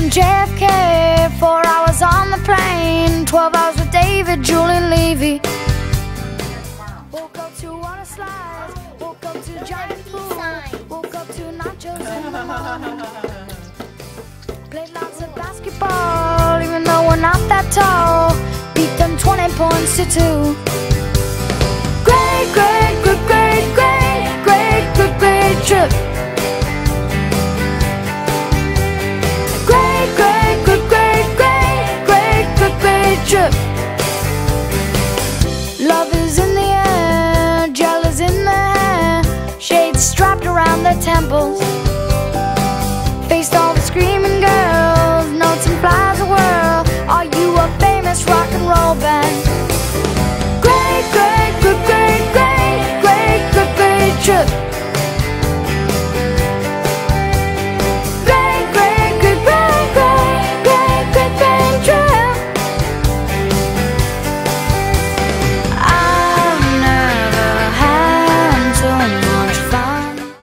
JFK, 4 hours on the plane, 12 hours with David, Julian Levy. Woke up to water slides, woke up to giant pool, woke up to nachos in the morning. Played lots of basketball, even though we're not that tall. Beat them 20 points to 2. Great, great, great, great, great, great, great, great trip.